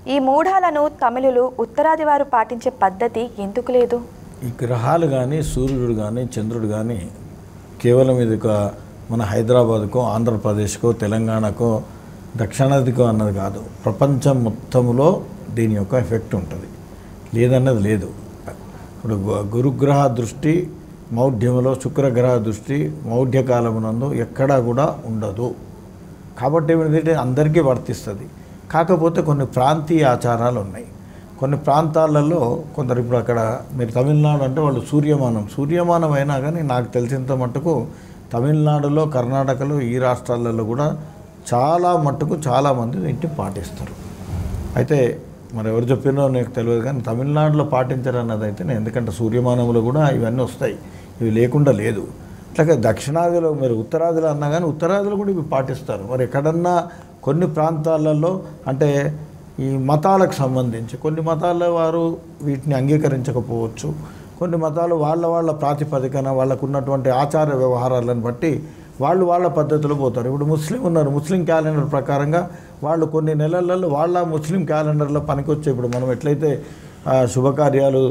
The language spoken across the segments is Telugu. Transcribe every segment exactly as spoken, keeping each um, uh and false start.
ఈ మూఢాలను తమిళులు ఉత్తరాది వారు పాటించే పద్ధతి ఎందుకు లేదు? ఈ గ్రహాలు కానీ సూర్యుడు కానీ చంద్రుడు కానీ కేవలం ఇది ఒక మన హైదరాబాద్కో ఆంధ్రప్రదేశ్కో తెలంగాణకో దక్షిణాదికో అన్నది కాదు, ప్రపంచం మొత్తంలో దీని యొక్క ఎఫెక్ట్ ఉంటుంది, లేదన్నది లేదు. ఇప్పుడు గురుగ్రహ దృష్టి మౌఢ్యములో, శుక్రగ్రహ దృష్టి మౌఢ్యకాలమునందు ఎక్కడా కూడా ఉండదు. కాబట్టి ఏమిటంటే అందరికీ వర్తిస్తుంది. కాకపోతే కొన్ని ప్రాంతీయ ఆచారాలు ఉన్నాయి. కొన్ని ప్రాంతాలలో కొందరు, ఇప్పుడు అక్కడ మీరు తమిళనాడు అంటే వాళ్ళు సూర్యమానం సూర్యమానం అయినా కానీ నాకు తెలిసినంత మట్టుకు తమిళనాడులో, కర్ణాటకలో, ఈ రాష్ట్రాలలో కూడా చాలా మట్టుకు చాలామంది ఇంటిని పాటిస్తారు. అయితే మరి ఎవరు చెప్పినో నాకు తెలియదు, కానీ తమిళనాడులో పాటించరు అన్నది అయితే నేను, ఎందుకంటే సూర్యమానంలో కూడా ఇవన్నీ వస్తాయి, ఇవి లేకుండా లేదు. అట్లాగే దక్షిణాదిలో మీరు ఉత్తరాదిలో అన్నా కానీ ఉత్తరాదిలో కూడా ఇవి పాటిస్తారు. మరి ఎక్కడన్నా కొన్ని ప్రాంతాలలో అంటే ఈ మతాలకు సంబంధించి కొన్ని మతాల వారు వీటిని అంగీకరించకపోవచ్చు. కొన్ని మతాలు వాళ్ళ వాళ్ళ ప్రాతిపదికన వాళ్ళకు ఉన్నటువంటి ఆచార వ్యవహారాలను బట్టి వాళ్ళు వాళ్ళ పద్ధతిలో పోతారు. ఇప్పుడు ముస్లిం ఉన్నారు, ముస్లిం క్యాలెండర్ ప్రకారంగా వాళ్ళు కొన్ని నెలలలో వాళ్ళ ముస్లిం క్యాలెండర్లో పనికొచ్చే, ఇప్పుడు మనం ఎట్లయితే శుభకార్యాలు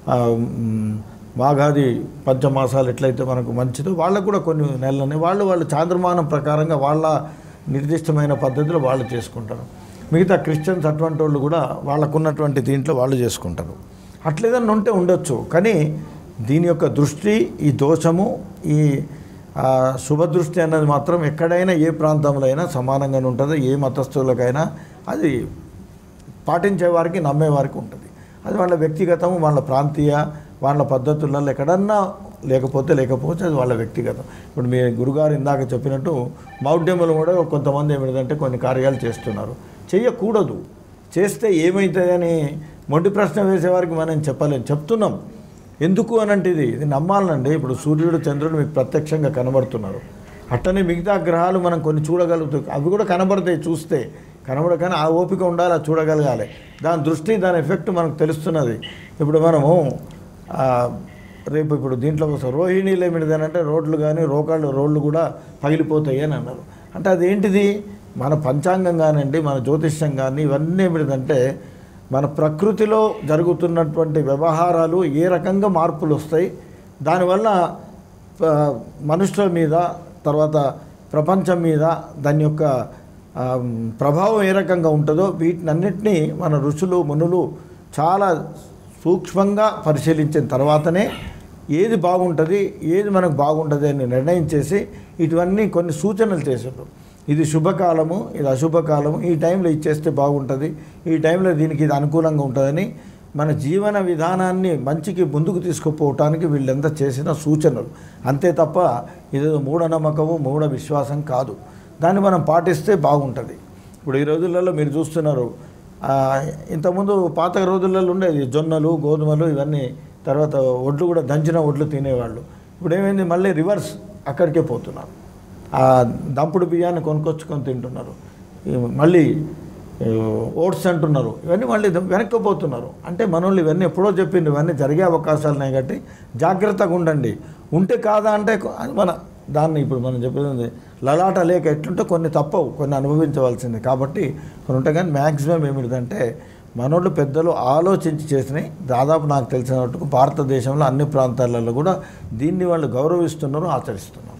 మాఘాది పంచమాసాలు ఎట్లయితే మనకు మంచిదో వాళ్ళకు కూడా కొన్ని నెలలని వాళ్ళు వాళ్ళు చాంద్రమానం ప్రకారంగా వాళ్ళ నిర్దిష్టమైన పద్ధతిలో వాళ్ళు చేసుకుంటారు. మిగతా క్రిస్టియన్స్ అటువంటి వాళ్ళు కూడా వాళ్ళకున్నటువంటి దీంట్లో వాళ్ళు చేసుకుంటారు. అట్లేదన్నా ఉంటే ఉండొచ్చు, కానీ దీని యొక్క దృష్టి, ఈ దోషము, ఈ శుభదృష్టి అన్నది మాత్రం ఎక్కడైనా ఏ ప్రాంతంలో అయినా సమానంగానే ఉంటుంది. ఏ మతస్థులకైనా అది పాటించే వారికి, నమ్మేవారికి ఉంటుంది. అది వాళ్ళ వ్యక్తిగతము, వాళ్ళ ప్రాంతీయ, వాళ్ళ పద్ధతులలో ఎక్కడన్నా లేకపోతే లేకపోతే అది వాళ్ళ వ్యక్తిగతం. ఇప్పుడు మీ గురుగారు ఇందాక చెప్పినట్టు మౌఢ్యములు కూడా కొంతమంది ఏమిటంటే కొన్ని కార్యాలు చేస్తున్నారు. చేయకూడదు, చేస్తే ఏమవుతుందని మొండి ప్రశ్న వేసేవారికి మనం చెప్పలేం, చెప్తున్నాం. ఎందుకు అనంటే ఇది ఇది నమ్మాలండి. ఇప్పుడు సూర్యుడు చంద్రుడు మీకు ప్రత్యక్షంగా కనబడుతున్నారు, అట్టనే మిగతా గ్రహాలు మనం కొన్ని చూడగలుగుతాం, అవి కూడా కనబడతాయి చూస్తే, కనబడ కానీ ఆ ఓపిక ఉండాలి, అది చూడగలగాలి. దాని దృష్టి, దాని ఎఫెక్ట్ మనకు తెలుస్తున్నది. ఇప్పుడు మనము రేపు ఇప్పుడు దీంట్లో రోహిణీలు ఏమిటిదనంటే రోడ్లు కానీ రోకాళ్ళు రోడ్లు కూడా పగిలిపోతాయి అని అన్నారు. అంటే అదేంటిది? మన పంచాంగం కానివ్వండి, మన జ్యోతిష్యం కానీ ఇవన్నీ ఏమిటిదంటే మన ప్రకృతిలో జరుగుతున్నటువంటి వ్యవహారాలు ఏ రకంగా మార్పులు వస్తాయి, దానివల్ల మనుషుల మీద, తర్వాత ప్రపంచం మీద దాని యొక్క ప్రభావం ఏ రకంగా ఉంటుందో వీటినన్నిటినీ మన ఋషులు మునులు చాలా సూక్ష్మంగా పరిశీలించిన తర్వాతనే ఏది బాగుంటుంది, ఏది మనకు బాగుంటుంది అని నిర్ణయం చేసి ఇటువన్నీ కొన్ని సూచనలు చేశారు. ఇది శుభకాలము, ఇది అశుభకాలము, ఈ టైంలో ఇచ్చేస్తే బాగుంటుంది, ఈ టైంలో దీనికి ఇది అనుకూలంగా ఉంటుందని మన జీవన విధానాన్ని మంచికి ముందుకు తీసుకుపోవటానికి వీళ్ళంతా చేసిన సూచనలు. అంతే తప్ప ఇది మూఢనమ్మకము, మూఢ విశ్వాసం కాదు. దాన్ని మనం పాటిస్తే బాగుంటుంది. ఇప్పుడు ఈ రోజులలో మీరు చూస్తున్నారు, ఇంతకుముందు పాత రోజులలో ఉండేది జొన్నలు, గోధుమలు ఇవన్నీ, తర్వాత ఒడ్లు కూడా దంచిన ఒడ్లు తినేవాళ్ళు. ఇప్పుడు ఏమైంది, మళ్ళీ రివర్స్ అక్కడికే పోతున్నారు. ఆ దంపుడు బియ్యాన్ని కొనుక్కొచ్చుకొని తింటున్నారు, మళ్ళీ ఓట్స్ అంటున్నారు, ఇవన్నీ మళ్ళీ వెనక్కి పోతున్నారు. అంటే మనోళ్ళు ఇవన్నీ ఎప్పుడో చెప్పిండు, ఇవన్నీ జరిగే అవకాశాలు ఉన్నాయి కాబట్టి జాగ్రత్తగా ఉండండి. ఉంటే కాదా అంటే మన దాన్ని ఇప్పుడు మనం చెప్పేది లలాట లేక ఎట్లుంటే కొన్ని తప్పవు, కొన్ని అనుభవించవలసింది. కాబట్టి కొన్ని ఉంటాయి, కానీ మ్యాక్సిమం ఏమిటిదంటే మనోళ్ళు పెద్దలు ఆలోచించి చేసినాయి. దాదాపు నాకు తెలిసినట్టుకు భారతదేశంలో అన్ని ప్రాంతాలలో కూడా దీన్ని వాళ్ళు గౌరవిస్తున్నారు, ఆచరిస్తున్నారు.